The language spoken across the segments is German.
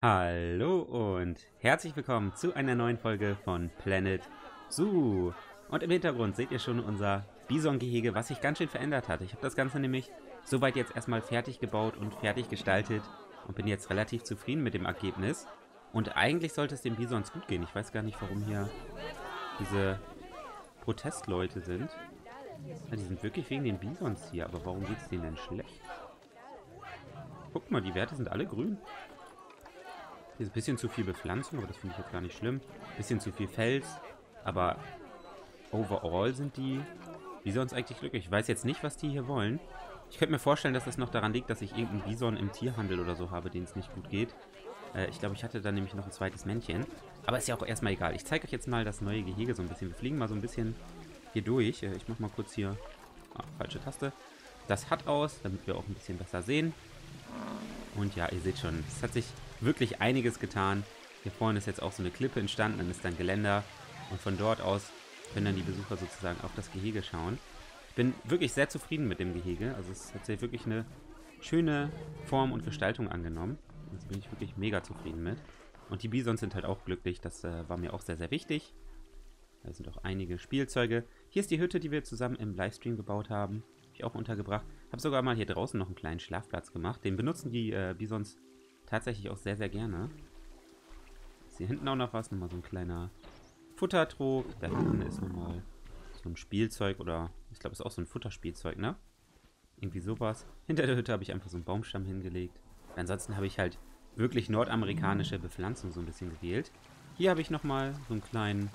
Hallo und herzlich willkommen zu einer neuen Folge von Planet Zoo. Und im Hintergrund seht ihr schon unser Bison-Gehege, was sich ganz schön verändert hat. Ich habe das Ganze nämlich soweit jetzt erstmal fertig gebaut und fertig gestaltet und bin jetzt relativ zufrieden mit dem Ergebnis. Und eigentlich sollte es den Bisons gut gehen. Ich weiß gar nicht, warum hier diese Protestleute sind. Ja, die sind wirklich wegen den Bisons hier, aber warum geht es denen denn schlecht? Guck mal, die Werte sind alle grün. Hier ist ein bisschen zu viel Bepflanzung, aber das finde ich jetzt gar nicht schlimm. Ein bisschen zu viel Fels, aber overall sind die Bisons eigentlich glücklich. Ich weiß jetzt nicht, was die hier wollen. Ich könnte mir vorstellen, dass das noch daran liegt, dass ich irgendeinen Bison im Tierhandel oder so habe, denen es nicht gut geht. Ich glaube, ich hatte da nämlich noch ein zweites Männchen. Aber ist ja auch erstmal egal. Ich zeige euch jetzt mal das neue Gehege so ein bisschen. Wir fliegen mal so ein bisschen hier durch. Ich mache mal kurz hier... falsche Taste. Das Hut aus, damit wir auch ein bisschen besser sehen. Und ja, ihr seht schon, es hat sich wirklich einiges getan. Hier vorne ist jetzt auch so eine Klippe entstanden, dann ist dann Geländer. Und von dort aus können dann die Besucher sozusagen auf das Gehege schauen. Ich bin wirklich sehr zufrieden mit dem Gehege. Also es hat sich wirklich eine schöne Form und Gestaltung angenommen. Jetzt bin ich wirklich mega zufrieden mit. Und die Bisons sind halt auch glücklich. Das war mir auch sehr, sehr wichtig. Da sind auch einige Spielzeuge. Hier ist die Hütte, die wir zusammen im Livestream gebaut haben. Habe ich auch untergebracht. Habe sogar mal hier draußen noch einen kleinen Schlafplatz gemacht. Den benutzen die Bisons tatsächlich auch sehr, sehr gerne. Ist hier hinten auch noch was. Nochmal so ein kleiner Futtertrog. Da hinten ist nochmal so ein Spielzeug oder ich glaube, es ist auch so ein Futterspielzeug, ne? Irgendwie sowas. Hinter der Hütte habe ich einfach so einen Baumstamm hingelegt. Ansonsten habe ich halt wirklich nordamerikanische Bepflanzung so ein bisschen gewählt. Hier habe ich nochmal so einen kleinen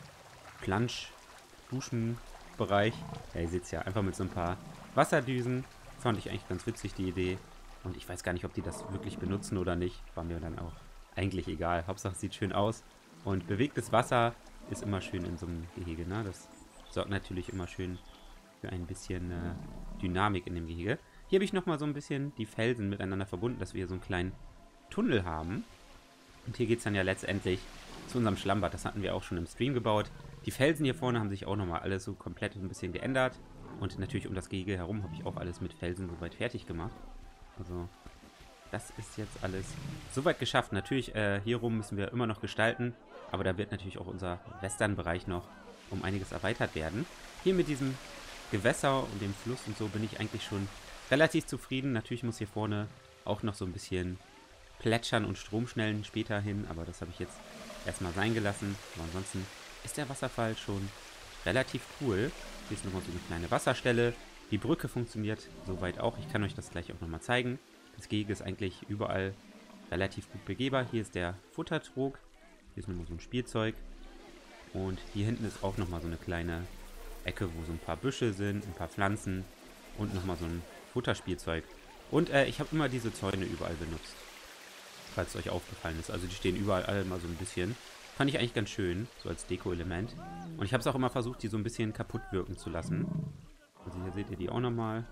Plansch-Duschen-Bereich. Ja, ihr seht es ja, einfach mit so ein paar Wasserdüsen. Fand ich eigentlich ganz witzig, die Idee. Und ich weiß gar nicht, ob die das wirklich benutzen oder nicht. War mir dann auch eigentlich egal. Hauptsache es sieht schön aus. Und bewegtes Wasser ist immer schön in so einem Gehege, ne? Das sorgt natürlich immer schön für ein bisschen Dynamik in dem Gehege. Hier habe ich nochmal so ein bisschen die Felsen miteinander verbunden, dass wir hier so einen kleinen Tunnel haben. Und hier geht es dann ja letztendlich zu unserem Schlammbad. Das hatten wir auch schon im Stream gebaut. Die Felsen hier vorne haben sich auch nochmal alles so komplett ein bisschen geändert. Und natürlich um das Gehege herum habe ich auch alles mit Felsen soweit fertig gemacht. Also das ist jetzt alles soweit geschafft. Natürlich, hier rum müssen wir immer noch gestalten. Aber da wird natürlich auch unser Western-Bereich noch um einiges erweitert werden. Hier mit diesem Gewässer und dem Fluss und so bin ich eigentlich schon relativ zufrieden. Natürlich muss hier vorne auch noch so ein bisschen plätschern und Stromschnellen später hin. Aber das habe ich jetzt erstmal sein gelassen. Aber ansonsten ist der Wasserfall schon relativ cool. Hier ist nochmal so eine kleine Wasserstelle. Die Brücke funktioniert soweit auch. Ich kann euch das gleich auch nochmal zeigen. Das Gehege ist eigentlich überall relativ gut begehbar. Hier ist der Futtertrog. Hier ist nochmal so ein Spielzeug. Und hier hinten ist auch nochmal so eine kleine Ecke, wo so ein paar Büsche sind, ein paar Pflanzen und nochmal so ein Futterspielzeug. Und ich habe immer diese Zäune überall benutzt. Falls es euch aufgefallen ist. Also die stehen überall alle mal so ein bisschen. Fand ich eigentlich ganz schön, so als Deko-Element. Und ich habe es auch immer versucht, die so ein bisschen kaputt wirken zu lassen. Also hier seht ihr die auch nochmal.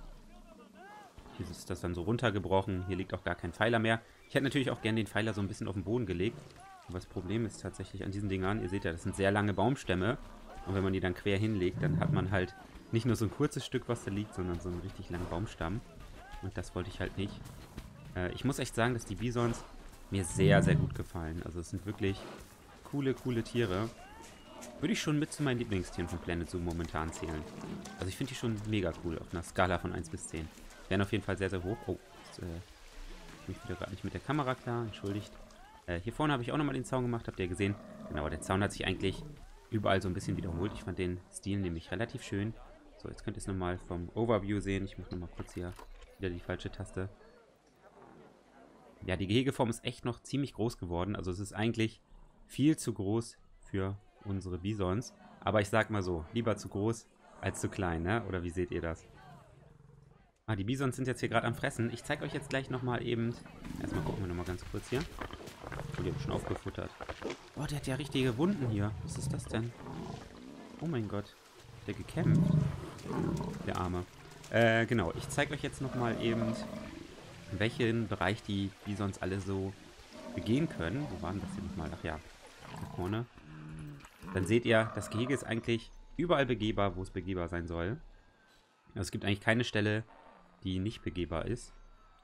Hier ist das dann so runtergebrochen. Hier liegt auch gar kein Pfeiler mehr. Ich hätte natürlich auch gerne den Pfeiler so ein bisschen auf den Boden gelegt. Aber das Problem ist tatsächlich an diesen Dingern, ihr seht ja, das sind sehr lange Baumstämme. Und wenn man die dann quer hinlegt, dann hat man halt nicht nur so ein kurzes Stück, was da liegt, sondern so einen richtig langen Baumstamm. Und das wollte ich halt nicht. Ich muss echt sagen, dass die Bisons mir sehr, sehr gut gefallen. Also es sind wirklich coole, coole Tiere. Würde ich schon mit zu meinen Lieblingstieren von Planet Zoo momentan zählen. Also ich finde die schon mega cool, auf einer Skala von 1 bis 10. Wären auf jeden Fall sehr, sehr hoch. Oh, jetzt bin ich wieder gerade nicht mit der Kamera klar, entschuldigt. Hier vorne habe ich auch nochmal den Zaun gemacht, habt ihr gesehen. Genau, der Zaun hat sich eigentlich überall so ein bisschen wiederholt. Ich fand den Stil nämlich relativ schön. So, jetzt könnt ihr es nochmal vom Overview sehen. Ich mache nochmal kurz hier wieder die falsche Taste. Ja, die Gehegeform ist echt noch ziemlich groß geworden. Also es ist eigentlich viel zu groß für unsere Bisons. Aber ich sag mal so, lieber zu groß als zu klein, ne? Oder wie seht ihr das? Ah, die Bisons sind jetzt hier gerade am Fressen. Ich zeige euch jetzt gleich nochmal eben... Erstmal gucken wir nochmal ganz kurz hier. Oh, die haben schon aufgefuttert. Oh, der hat ja richtige Wunden hier. Was ist das denn? Oh mein Gott. Hat der gekämpft? Der Arme. Genau. Ich zeige euch jetzt nochmal eben, welchen Bereich die Bisons alle so begehen können. Wo waren das hier nochmal? Ach ja, da vorne. Dann seht ihr, das Gehege ist eigentlich überall begehbar, wo es begehbar sein soll. Also es gibt eigentlich keine Stelle, die nicht begehbar ist.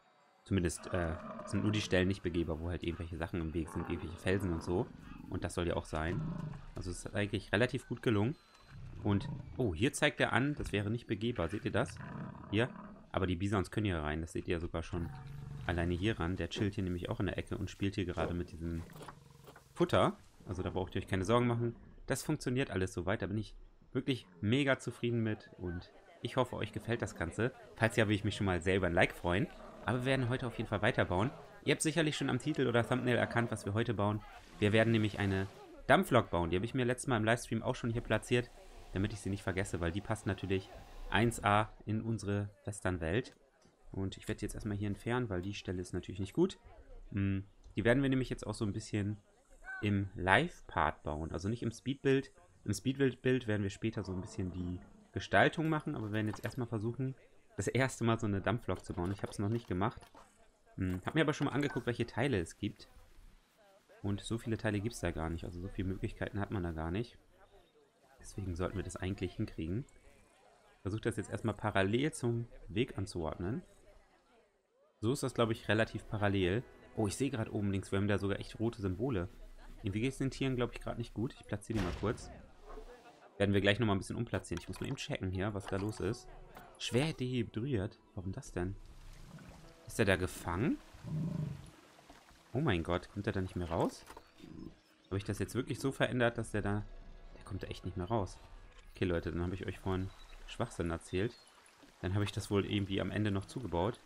Zumindest sind nur die Stellen nicht begehbar, wo halt irgendwelche Sachen im Weg sind, irgendwelche Felsen und so. Und das soll ja auch sein. Also es ist eigentlich relativ gut gelungen. Und, oh, hier zeigt er an, das wäre nicht begehbar. Seht ihr das? Hier. Aber die Bisons können hier rein. Das seht ihr ja sogar schon alleine hier ran. Der chillt hier nämlich auch in der Ecke und spielt hier gerade mit diesem Futter. Also da braucht ihr euch keine Sorgen machen. Das funktioniert alles soweit. Da bin ich wirklich mega zufrieden mit. Und ich hoffe, euch gefällt das Ganze. Falls ja, würde ich mich schon mal sehr über ein Like freuen. Aber wir werden heute auf jeden Fall weiterbauen. Ihr habt sicherlich schon am Titel oder Thumbnail erkannt, was wir heute bauen. Wir werden nämlich eine Dampflok bauen. Die habe ich mir letztes Mal im Livestream auch schon hier platziert, damit ich sie nicht vergesse, weil die passt natürlich 1A in unsere Westernwelt. Und ich werde jetzt erstmal hier entfernen, weil die Stelle ist natürlich nicht gut. Die werden wir nämlich jetzt auch so ein bisschen im Live-Part bauen, also nicht im Speedbild. Im Speedbild werden wir später so ein bisschen die Gestaltung machen, aber wir werden jetzt erstmal versuchen, das erste Mal so eine Dampflok zu bauen. Ich habe es noch nicht gemacht. Habe mir aber schon mal angeguckt, welche Teile es gibt. Und so viele Teile gibt es da gar nicht, also so viele Möglichkeiten hat man da gar nicht. Deswegen sollten wir das eigentlich hinkriegen. Ich versuche das jetzt erstmal parallel zum Weg anzuordnen. So ist das, glaube ich, relativ parallel. Oh, ich sehe gerade oben links, wir haben da sogar echt rote Symbole. Irgendwie geht es den Tieren, glaube ich, gerade nicht gut. Ich platziere die mal kurz. Werden wir gleich nochmal ein bisschen umplatzieren. Ich muss mal eben checken hier, was da los ist. Schwer dehydriert? Warum das denn? Ist er da gefangen? Oh mein Gott, kommt er da nicht mehr raus? Habe ich das jetzt wirklich so verändert, dass der da... Der kommt da echt nicht mehr raus. Okay, Leute, dann habe ich euch vorhin Schwachsinn erzählt. Dann habe ich das wohl irgendwie am Ende noch zugebaut.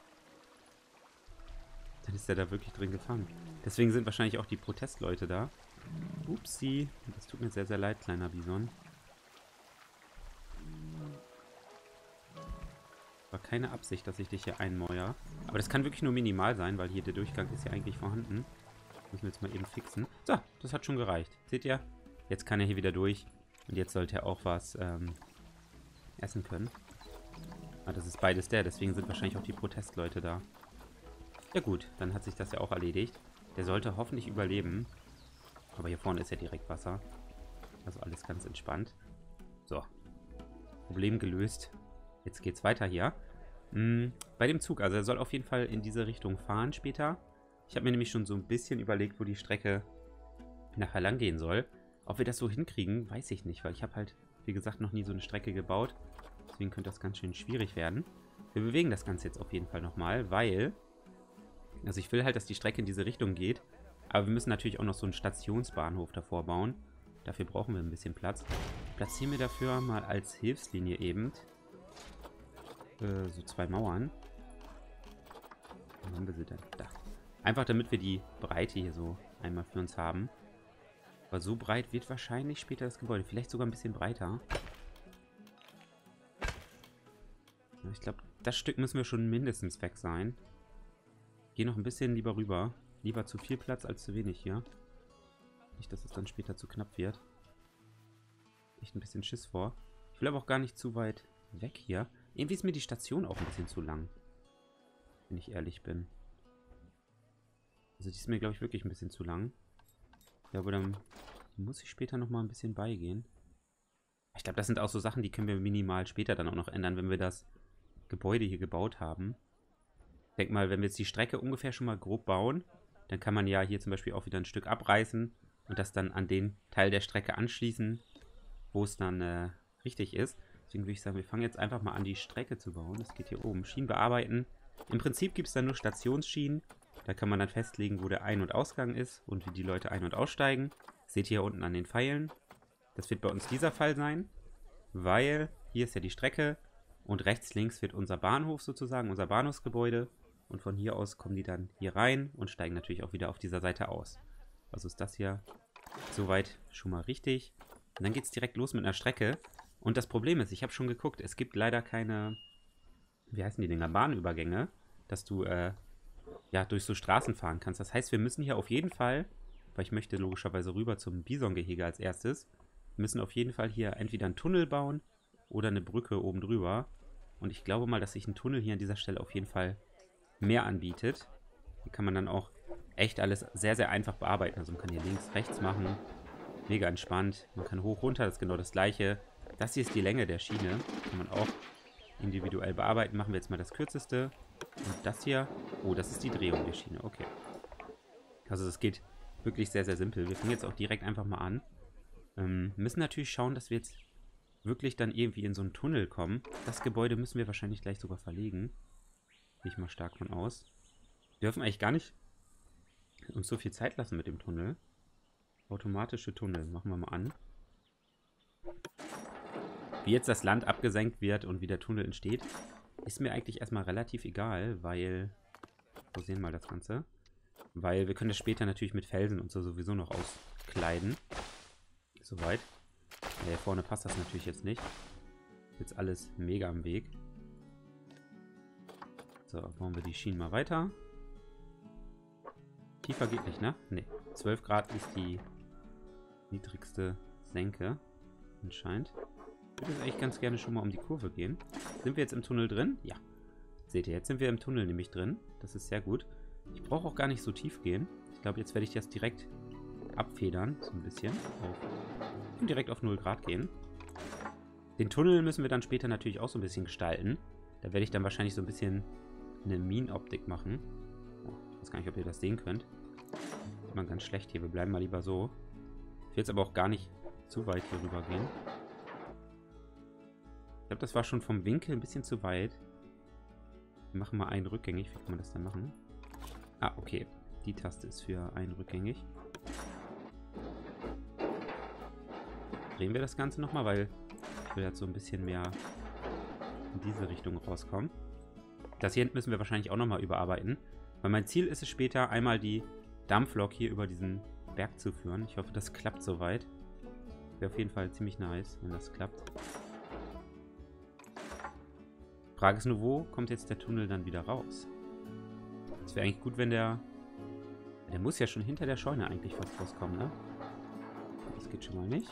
Dann ist er da wirklich drin gefangen. Deswegen sind wahrscheinlich auch die Protestleute da. Upsi. Das tut mir sehr, sehr leid, kleiner Bison. War keine Absicht, dass ich dich hier einmäuer. Aber das kann wirklich nur minimal sein, weil hier der Durchgang ist ja eigentlich vorhanden. Müssen wir jetzt mal eben fixen. So, das hat schon gereicht. Seht ihr? Jetzt kann er hier wieder durch. Und jetzt sollte er auch was essen können. Ah, das ist beides der. Deswegen sind wahrscheinlich auch die Protestleute da. Ja gut, dann hat sich das ja auch erledigt. Der sollte hoffentlich überleben. Aber hier vorne ist ja direkt Wasser. Also alles ganz entspannt. So. Problem gelöst. Jetzt geht's weiter hier. Bei dem Zug, also er soll auf jeden Fall in diese Richtung fahren später. Ich habe mir nämlich schon so ein bisschen überlegt, wo die Strecke nachher lang gehen soll. Ob wir das so hinkriegen, weiß ich nicht, weil ich habe halt, wie gesagt, noch nie so eine Strecke gebaut. Deswegen könnte das ganz schön schwierig werden. Wir bewegen das Ganze jetzt auf jeden Fall nochmal, weil... Also ich will halt, dass die Strecke in diese Richtung geht. Aber wir müssen natürlich auch noch so einen Stationsbahnhof davor bauen. Dafür brauchen wir ein bisschen Platz. Platzieren wir dafür mal als Hilfslinie eben so 2 Mauern. Wo haben wir sie denn? Da. Einfach damit wir die Breite hier so einmal für uns haben. Aber so breit wird wahrscheinlich später das Gebäude. Vielleicht sogar ein bisschen breiter. Ja, ich glaube, das Stück müssen wir schon mindestens weg sein. Gehe noch ein bisschen lieber rüber. Lieber zu viel Platz als zu wenig hier. Nicht, dass es dann später zu knapp wird. Echt ein bisschen Schiss vor. Ich will aber auch gar nicht zu weit weg hier. Irgendwie ist mir die Station auch ein bisschen zu lang. Wenn ich ehrlich bin. Also die ist mir, glaube ich, wirklich ein bisschen zu lang. Ja, aber dann muss ich später nochmal ein bisschen beigehen. Ich glaube, das sind auch so Sachen, die können wir minimal später dann auch noch ändern, wenn wir das Gebäude hier gebaut haben. Ich denke mal, wenn wir jetzt die Strecke ungefähr schon mal grob bauen, dann kann man ja hier zum Beispiel auch wieder ein Stück abreißen und das dann an den Teil der Strecke anschließen, wo es dann richtig ist. Deswegen würde ich sagen, wir fangen jetzt einfach mal an, die Strecke zu bauen. Das geht hier oben. Schienen bearbeiten. Im Prinzip gibt es dann nur Stationsschienen. Da kann man dann festlegen, wo der Ein- und Ausgang ist und wie die Leute ein- und aussteigen. Das seht ihr hier unten an den Pfeilen. Das wird bei uns dieser Fall sein, weil hier ist ja die Strecke und rechts, links wird unser Bahnhof sozusagen, unser Bahnhofsgebäude. Und von hier aus kommen die dann hier rein und steigen natürlich auch wieder auf dieser Seite aus. Also ist das hier soweit schon mal richtig. Und dann geht es direkt los mit einer Strecke. Und das Problem ist, ich habe schon geguckt, es gibt leider keine, wie heißen die Dinger, Bahnübergänge, dass du ja durch so Straßen fahren kannst. Das heißt, wir müssen hier auf jeden Fall, weil ich möchte logischerweise rüber zum Bisongehege als erstes, wir müssen auf jeden Fall hier entweder einen Tunnel bauen oder eine Brücke oben drüber. Und ich glaube mal, dass sich ein Tunnel hier an dieser Stelle auf jeden Fall mehr anbietet. Hier kann man dann auch echt alles sehr, sehr einfach bearbeiten. Also man kann hier links, rechts machen. Mega entspannt. Man kann hoch, runter, das ist genau das gleiche. Das hier ist die Länge der Schiene. Kann man auch individuell bearbeiten. Machen wir jetzt mal das kürzeste. Und das hier... Oh, das ist die Drehung der Schiene. Okay. Also das geht wirklich sehr, sehr simpel. Wir fangen jetzt auch direkt einfach mal an. Müssen natürlich schauen, dass wir jetzt wirklich dann irgendwie in so einen Tunnel kommen. Das Gebäude müssen wir wahrscheinlich gleich sogar verlegen. Gehe ich mal stark von aus. Wir dürfen eigentlich gar nicht uns so viel Zeit lassen mit dem Tunnel. Automatische Tunnel. Machen wir mal an. Wie jetzt das Land abgesenkt wird und wie der Tunnel entsteht, ist mir eigentlich erstmal relativ egal, weil... Wir sehen mal das Ganze. Weil wir können das später natürlich mit Felsen und so sowieso noch auskleiden. Soweit. Hier vorne passt das natürlich jetzt nicht. Jetzt alles mega am Weg. So, bauen wir die Schienen mal weiter. Tiefer geht nicht, ne? Ne. 12 Grad ist die niedrigste Senke. Anscheinend. Ich würde jetzt eigentlich ganz gerne schon mal um die Kurve gehen. Sind wir jetzt im Tunnel drin? Ja. Seht ihr, jetzt sind wir im Tunnel nämlich drin. Das ist sehr gut. Ich brauche auch gar nicht so tief gehen. Ich glaube, jetzt werde ich das direkt abfedern. So ein bisschen. Und direkt auf 0 Grad gehen. Den Tunnel müssen wir dann später natürlich auch so ein bisschen gestalten. Da werde ich dann wahrscheinlich so ein bisschen eine Minenoptik machen. Ich weiß gar nicht, ob ihr das sehen könnt. Ist mal ganz schlecht hier. Wir bleiben mal lieber so. Ich will jetzt aber auch gar nicht zu weit hier rüber gehen. Ich glaube, das war schon vom Winkel ein bisschen zu weit. Wir machen mal einen rückgängig. Wie kann man das dann machen? Ah, okay. Die Taste ist für einen rückgängig. Drehen wir das Ganze nochmal, weil ich will jetzt so ein bisschen mehr in diese Richtung rauskommen. Das hier hinten müssen wir wahrscheinlich auch nochmal überarbeiten. Weil mein Ziel ist es später, einmal die Dampflok hier über diesen Berg zu führen. Ich hoffe, das klappt soweit. Wäre auf jeden Fall ziemlich nice, wenn das klappt. Frage ist nur, wo kommt jetzt der Tunnel dann wieder raus? Es wäre eigentlich gut, wenn der... Der muss ja schon hinter der Scheune eigentlich fast rauskommen, ne? Das geht schon mal nicht.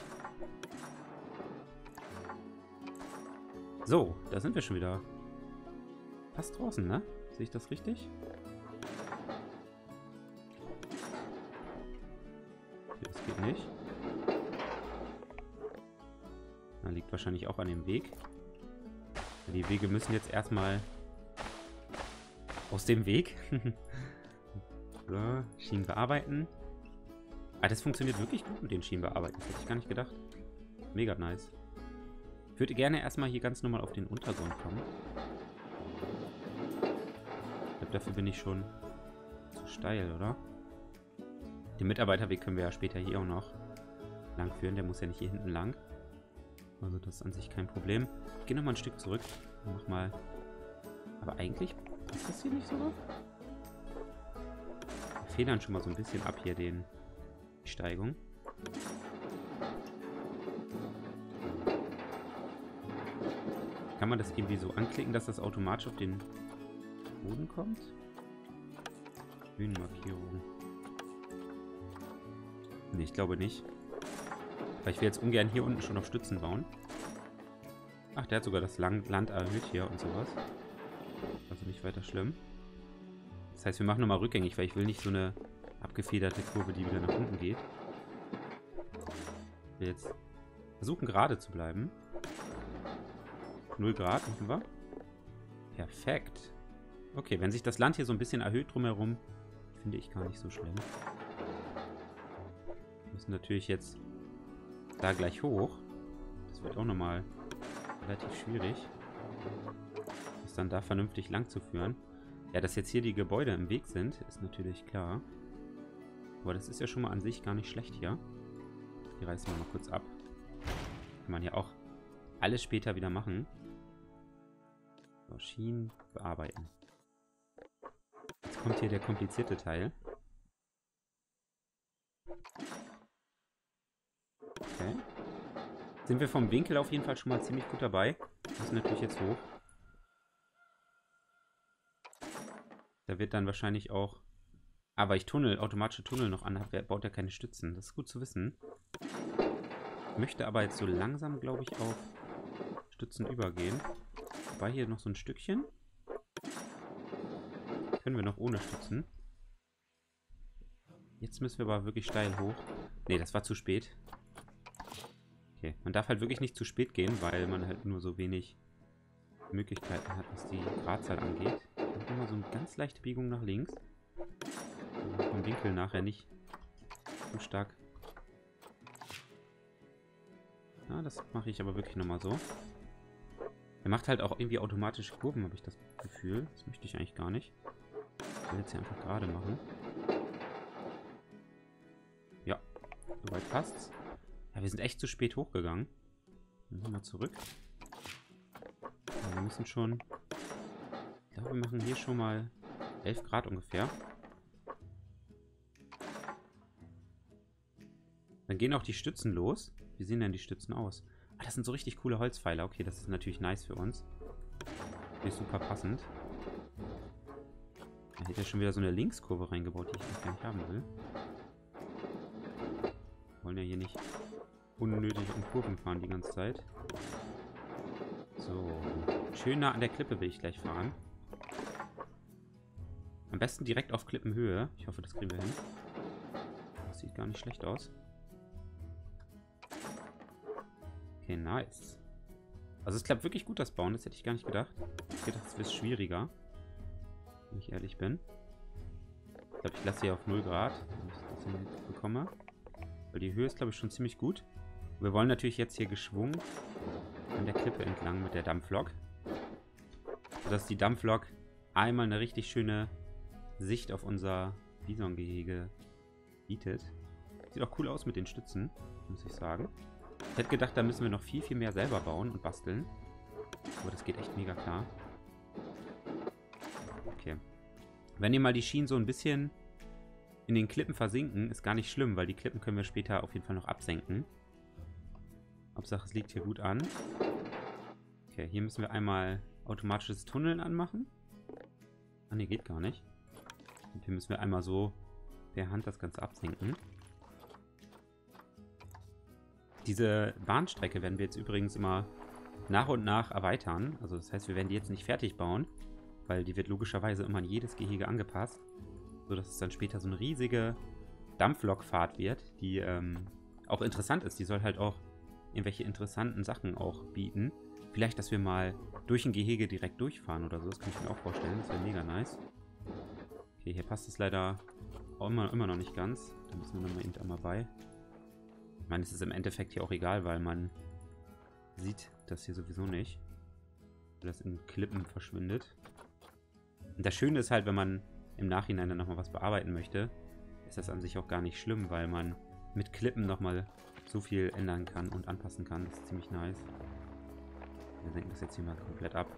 So, da sind wir schon wieder. Fast draußen, ne? Sehe ich das richtig? Okay, das geht nicht. Da liegt wahrscheinlich auch an dem Weg. Die Wege müssen jetzt erstmal aus dem Weg. So, Schienen bearbeiten. Ah, das funktioniert wirklich gut mit den Schienen bearbeiten. Das hätte ich gar nicht gedacht. Mega nice. Ich würde gerne erstmal hier ganz normal auf den Untergrund kommen. Ich glaube, dafür bin ich schon zu steil, oder? Den Mitarbeiterweg können wir ja später hier auch noch lang führen. Der muss ja nicht hier hinten lang. Also das ist an sich kein Problem. Ich gehe nochmal ein Stück zurück und mach mal... Aber eigentlich passt das hier nicht so. Wir federn schon mal so ein bisschen ab hier die Steigung. Kann man das irgendwie so anklicken, dass das automatisch auf den Boden kommt? Höhenmarkierung. Ne, ich glaube nicht. Weil ich will jetzt ungern hier unten schon noch Stützen bauen. Ach, der hat sogar das Land erhöht hier und sowas. Also nicht weiter schlimm. Das heißt, wir machen nochmal rückgängig, weil ich will nicht so eine abgefederte Kurve, die wieder nach unten geht. Ich will jetzt versuchen, gerade zu bleiben. 0 Grad, machen wir. Perfekt. Okay, wenn sich das Land hier so ein bisschen erhöht drumherum, finde ich gar nicht so schlimm. Wir müssen natürlich jetzt da gleich hoch. Das wird auch nochmal relativ schwierig, das dann da vernünftig lang zu führen. Ja, dass jetzt hier die Gebäude im Weg sind, ist natürlich klar. Aber das ist ja schon mal an sich gar nicht schlecht hier. Die reißen wir mal kurz ab. Kann man ja auch alles später wieder machen. So, Schienen bearbeiten. Jetzt kommt hier der komplizierte Teil. Okay. Sind wir vom Winkel auf jeden Fall schon mal ziemlich gut dabei. Das ist natürlich jetzt hoch. Da wird dann wahrscheinlich auch... Aber ich automatische Tunnel noch an habe, baut er keine Stützen. Das ist gut zu wissen. Ich möchte aber jetzt so langsam, glaube ich, auf Stützen übergehen. Wobei hier noch so ein Stückchen. Können wir noch ohne Stützen. Jetzt müssen wir aber wirklich steil hoch. Ne, das war zu spät. Okay, man darf halt wirklich nicht zu spät gehen, weil man halt nur so wenig Möglichkeiten hat, was die Gradzahl angeht. Nochmal so eine ganz leichte Biegung nach links. Vom Winkel nachher nicht zu stark. Ja, das mache ich aber wirklich nochmal so. Er macht halt auch irgendwie automatische Kurven, habe ich das Gefühl. Das möchte ich eigentlich gar nicht. Ich will jetzt hier einfach gerade machen. Ja, soweit passt's. Ja, wir sind echt zu spät hochgegangen. Dann nochmal zurück. Ja, wir müssen schon... Ich glaube, wir machen hier schon mal 11 Grad ungefähr. Dann gehen auch die Stützen los. Wie sehen denn die Stützen aus? Ah, das sind so richtig coole Holzpfeiler. Okay, das ist natürlich nice für uns. Ist super passend. Da hätte er schon wieder so eine Linkskurve reingebaut, die ich eigentlich gar nicht haben will. Wir wollen ja hier nicht unnötig um Kurven fahren die ganze Zeit. So. Schön nah an der Klippe will ich gleich fahren. Am besten direkt auf Klippenhöhe. Ich hoffe, das kriegen wir hin. Das sieht gar nicht schlecht aus. Okay, nice. Also es klappt wirklich gut, das Bauen. Das hätte ich gar nicht gedacht. Ich hätte gedacht, es wird schwieriger. Wenn ich ehrlich bin. Ich glaube, ich lasse hier auf 0 Grad, wenn ich das hin bekomme. Weil die Höhe ist, glaube ich, schon ziemlich gut. Wir wollen natürlich jetzt hier geschwungen an der Klippe entlang mit der Dampflok. Sodass die Dampflok einmal eine richtig schöne Sicht auf unser Bisongehege bietet. Sieht auch cool aus mit den Stützen, muss ich sagen. Ich hätte gedacht, da müssen wir noch viel, viel mehr selber bauen und basteln. Aber das geht echt mega klar. Okay. Wenn ihr mal die Schienen so ein bisschen in den Klippen versinken, ist gar nicht schlimm, weil die Klippen können wir später auf jeden Fall noch absenken. Hauptsache, es liegt hier gut an. Okay, hier müssen wir einmal automatisches Tunneln anmachen. Ah, ne, geht gar nicht. Und hier müssen wir einmal so per Hand das Ganze absenken. Diese Bahnstrecke werden wir jetzt übrigens immer nach und nach erweitern. Also das heißt, wir werden die jetzt nicht fertig bauen, weil die wird logischerweise immer an jedes Gehege angepasst, sodass es dann später so eine riesige Dampflokfahrt wird, die auch interessant ist. Die soll halt auch irgendwelche interessanten Sachen auch bieten. Vielleicht, dass wir mal durch ein Gehege direkt durchfahren oder so. Das kann ich mir auch vorstellen. Das wäre mega nice. Okay, hier passt es leider auch immer noch nicht ganz. Da müssen wir nochmal eben einmal bei. Ich meine, es ist im Endeffekt hier auch egal, weil man sieht das hier sowieso nicht. Weil das in Klippen verschwindet. Und das Schöne ist halt, wenn man im Nachhinein dann nochmal was bearbeiten möchte, ist das an sich auch gar nicht schlimm, weil man mit Klippen nochmal so viel ändern kann und anpassen kann. Das ist ziemlich nice. Wir senken das jetzt hier mal komplett ab.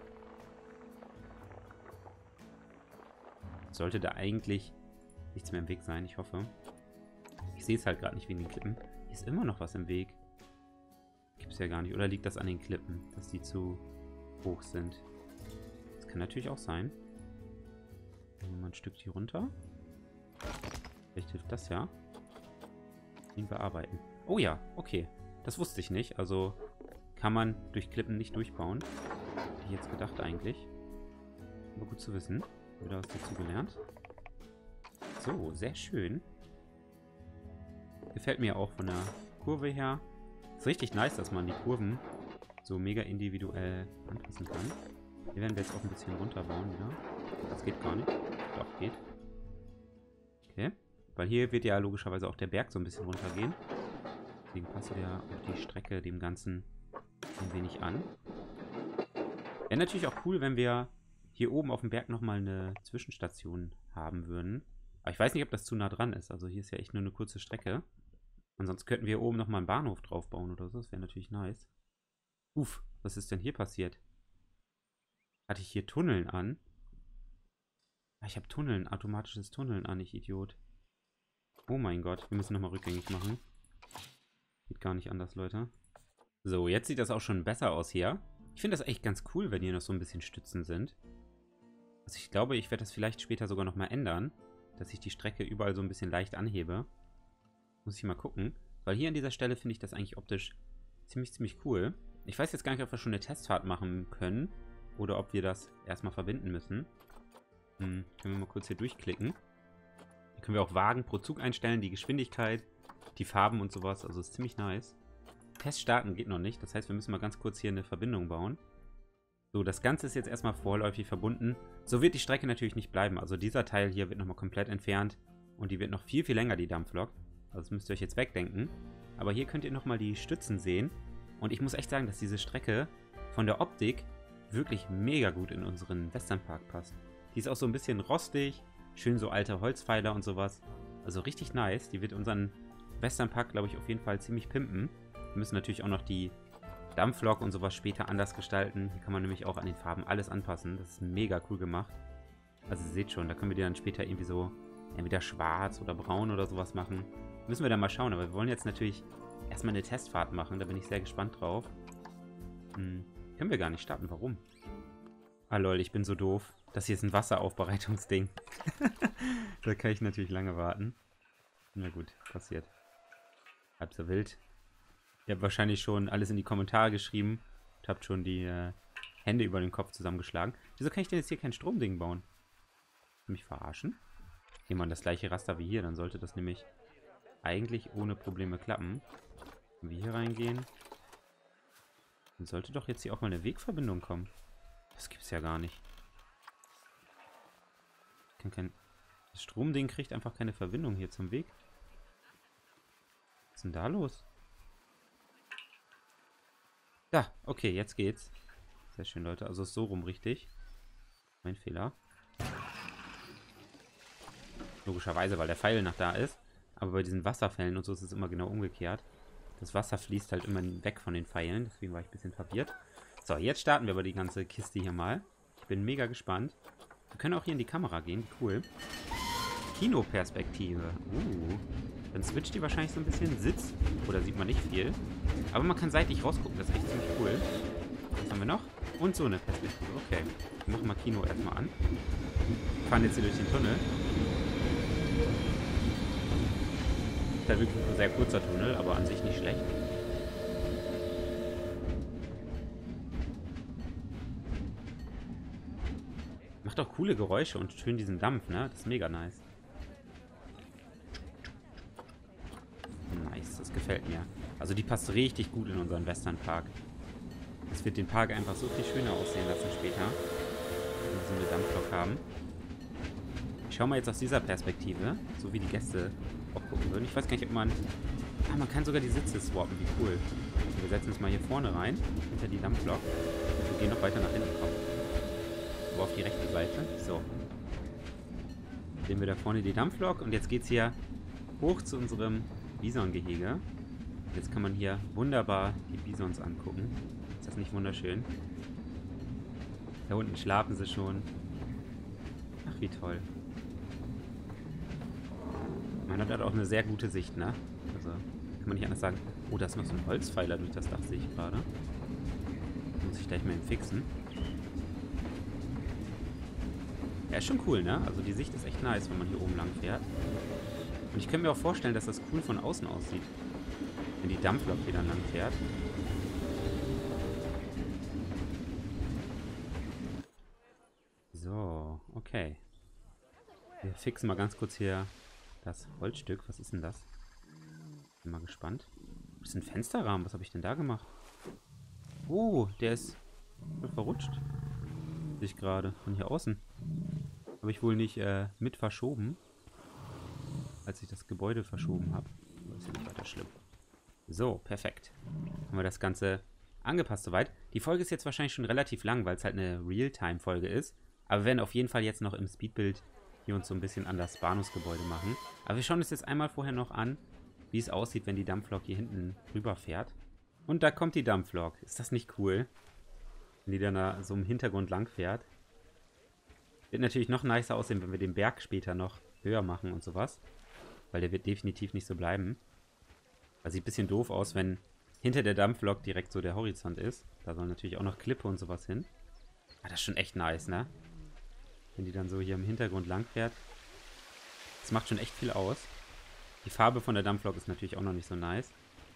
Sollte da eigentlich nichts mehr im Weg sein, ich hoffe. Ich sehe es halt gerade nicht wegen den Klippen. Hier ist immer noch was im Weg. Gibt es ja gar nicht. Oder liegt das an den Klippen, dass die zu hoch sind? Das kann natürlich auch sein. Nehmen wir mal ein Stück hier runter. Vielleicht hilft das ja. Ihn bearbeiten. Oh ja, okay. Das wusste ich nicht. Also kann man durch Klippen nicht durchbauen. Hätte ich jetzt gedacht eigentlich. Aber gut zu wissen. Wieder was dazu gelernt. So, sehr schön. Gefällt mir auch von der Kurve her. Ist richtig nice, dass man die Kurven so mega individuell anpassen kann. Hier werden wir jetzt auch ein bisschen runterbauen wieder. Das geht gar nicht. Doch, geht. Okay. Weil hier wird ja logischerweise auch der Berg so ein bisschen runtergehen. Deswegen passen wir auch die Strecke dem Ganzen ein wenig an. Wäre natürlich auch cool, wenn wir hier oben auf dem Berg nochmal eine Zwischenstation haben würden. Aber ich weiß nicht, ob das zu nah dran ist. Also hier ist ja echt nur eine kurze Strecke. Ansonsten könnten wir hier oben nochmal einen Bahnhof drauf bauen oder so. Das wäre natürlich nice. Uff, was ist denn hier passiert? Hatte ich hier Tunneln an? Ah, ich habe Tunneln, automatisches Tunneln an, ich Idiot. Oh mein Gott, wir müssen nochmal rückgängig machen. Geht gar nicht anders, Leute. So, jetzt sieht das auch schon besser aus hier. Ich finde das echt ganz cool, wenn hier noch so ein bisschen Stützen sind. Also ich glaube, ich werde das vielleicht später sogar nochmal ändern, dass ich die Strecke überall so ein bisschen leicht anhebe. Muss ich mal gucken. Weil hier an dieser Stelle finde ich das eigentlich optisch ziemlich cool. Ich weiß jetzt gar nicht, ob wir schon eine Testfahrt machen können. Oder ob wir das erstmal verbinden müssen. Können wir mal kurz hier durchklicken. Hier können wir auch Wagen pro Zug einstellen, die Geschwindigkeit, die Farben und sowas. Also ist ziemlich nice. Test starten geht noch nicht. Das heißt, wir müssen mal ganz kurz hier eine Verbindung bauen. So, das Ganze ist jetzt erstmal vorläufig verbunden. So wird die Strecke natürlich nicht bleiben. Also dieser Teil hier wird nochmal komplett entfernt. Und die wird noch viel, viel länger, die Dampflok. Also das müsst ihr euch jetzt wegdenken. Aber hier könnt ihr nochmal die Stützen sehen. Und ich muss echt sagen, dass diese Strecke von der Optik wirklich mega gut in unseren Westernpark passt. Die ist auch so ein bisschen rostig. Schön so alte Holzpfeiler und sowas. Also richtig nice. Die wird unseren Westernpark, glaube ich, auf jeden Fall ziemlich pimpen. Wir müssen natürlich auch noch die Dampflok und sowas später anders gestalten. Hier kann man nämlich auch an den Farben alles anpassen. Das ist mega cool gemacht. Also ihr seht schon, da können wir die dann später irgendwie so entweder schwarz oder braun oder sowas machen. Müssen wir dann mal schauen, aber wir wollen jetzt natürlich erstmal eine Testfahrt machen. Da bin ich sehr gespannt drauf. Können wir gar nicht starten, warum? Ah lol, ich bin so doof. Das hier ist ein Wasseraufbereitungsding. Da kann ich natürlich lange warten. Na gut, passiert. Halb so wild. Ihr habt wahrscheinlich schon alles in die Kommentare geschrieben und habt schon die Hände über den Kopf zusammengeschlagen. Wieso kann ich denn jetzt hier kein Stromding bauen? Mich verarschen? Nehmen wir das gleiche Raster wie hier, dann sollte das nämlich eigentlich ohne Probleme klappen. Wenn wir hier reingehen, dann sollte doch jetzt hier auch mal eine Wegverbindung kommen. Das gibt's ja gar nicht. Ich kann kein... Das Stromding kriegt einfach keine Verbindung hier zum Weg. Was ist denn da los? Ja, okay, jetzt geht's. Sehr schön, Leute. Also ist so rum richtig. Mein Fehler. Logischerweise, weil der Pfeil noch da ist. Aber bei diesen Wasserfällen und so ist es immer genau umgekehrt. Das Wasser fließt halt immer weg von den Pfeilen. Deswegen war ich ein bisschen verwirrt. So, jetzt starten wir aber die ganze Kiste hier mal. Ich bin mega gespannt. Wir können auch hier in die Kamera gehen. Cool. Kinoperspektive. Dann switcht die wahrscheinlich so ein bisschen. Sitz. Oder sieht man nicht viel. Aber man kann seitlich rausgucken. Das ist echt ziemlich cool. Was haben wir noch? Und so eine Perspektive. Okay. Wir machen mal Kino erstmal an. Wir fahren jetzt hier durch den Tunnel. Ist halt wirklich ein sehr kurzer Tunnel, aber an sich nicht schlecht. Macht auch coole Geräusche und schön diesen Dampf, ne? Das ist mega nice. Nice, das gefällt mir. Also die passt richtig gut in unseren Westernpark. Das wird den Park einfach so viel schöner aussehen lassen später. Wenn wir so eine Dampflok haben. Ich schaue mal jetzt aus dieser Perspektive, so wie die Gäste auch gucken würden. Ich weiß gar nicht, ob man... Ah, man kann sogar die Sitze swappen, wie cool. Wir setzen uns mal hier vorne rein, hinter die Dampflok. Wir gehen noch weiter nach hinten, komm. Aber auf die rechte Seite. So. Sehen wir da vorne die Dampflok und jetzt geht's hier hoch zu unserem Bisongehege. Jetzt kann man hier wunderbar die Bisons angucken. Ist das nicht wunderschön? Da unten schlafen sie schon. Ach, wie toll. Man hat halt auch eine sehr gute Sicht, ne? Also, kann man nicht anders sagen. Oh, da ist noch so ein Holzpfeiler durch das Dach, sehe ich gerade. Muss ich gleich mal eben fixen. Ja, ist schon cool, ne? Also die Sicht ist echt nice, wenn man hier oben lang fährt. Und ich könnte mir auch vorstellen, dass das cool von außen aussieht. Wenn die Dampflok hier dann lang fährt. So, okay. Wir fixen mal ganz kurz hier das Holzstück. Was ist denn das? Bin mal gespannt. Das ist ein Fensterrahmen. Was habe ich denn da gemacht? Oh, der ist verrutscht. Sehe ich gerade. Von hier außen. Habe ich wohl nicht mit verschoben. Als ich das Gebäude verschoben habe. Das ist ja nicht weiter schlimm. So, perfekt. Haben wir das Ganze angepasst soweit. Die Folge ist jetzt wahrscheinlich schon relativ lang, weil es halt eine Realtime-Folge ist. Aber wir werden auf jeden Fall jetzt noch im Speedbild hier uns so ein bisschen an das Bahnhofsgebäude machen. Aber wir schauen uns jetzt einmal vorher noch an, wie es aussieht, wenn die Dampflok hier hinten rüber fährt. Und da kommt die Dampflok. Ist das nicht cool? Wenn die dann da so im Hintergrund lang fährt. Wird natürlich noch nicer aussehen, wenn wir den Berg später noch höher machen und sowas. Weil der wird definitiv nicht so bleiben. Das sieht ein bisschen doof aus, wenn hinter der Dampflok direkt so der Horizont ist. Da soll natürlich auch noch Klippe und sowas hin. Ah, das ist schon echt nice, ne? Wenn die dann so hier im Hintergrund lang fährt. Das macht schon echt viel aus. Die Farbe von der Dampflok ist natürlich auch noch nicht so nice.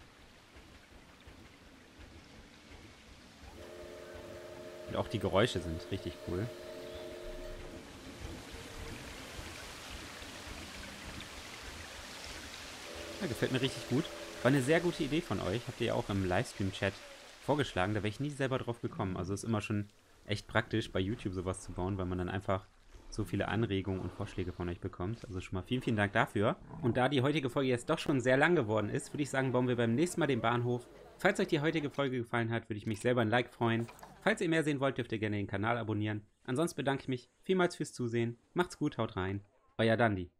Und auch die Geräusche sind richtig cool. Ja, gefällt mir richtig gut. War eine sehr gute Idee von euch. Habt ihr ja auch im Livestream-Chat vorgeschlagen. Da wäre ich nie selber drauf gekommen. Also ist immer schon echt praktisch, bei YouTube sowas zu bauen, weil man dann einfach so viele Anregungen und Vorschläge von euch bekommt. Also schon mal vielen, vielen Dank dafür. Und da die heutige Folge jetzt doch schon sehr lang geworden ist, würde ich sagen, bauen wir beim nächsten Mal den Bahnhof. Falls euch die heutige Folge gefallen hat, würde ich mich selber ein Like freuen. Falls ihr mehr sehen wollt, dürft ihr gerne den Kanal abonnieren. Ansonsten bedanke ich mich vielmals fürs Zusehen. Macht's gut, haut rein. Euer Dandi.